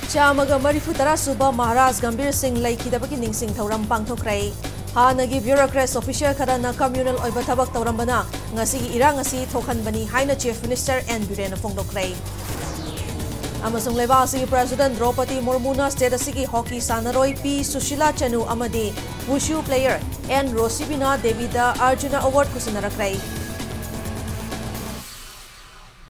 Chamaga Marifutara Suba Maharaj Gambir Singh Laikidabaki Ningsing Tauram Pangthokrai. Hanagi bureaucrats official Karana communal Oibatabak Taurambana, Ngasi Irangasi, Tokan Bani, Haina Chief Minister and Burena Fongdokrai. Amasung Levasi President Draupadi Murmuna State Asigi Hockey Sanaroi P. Sushila Chanu Amadi, Wushu player, and Rosibina Devida Arjuna Award Kusinarakai.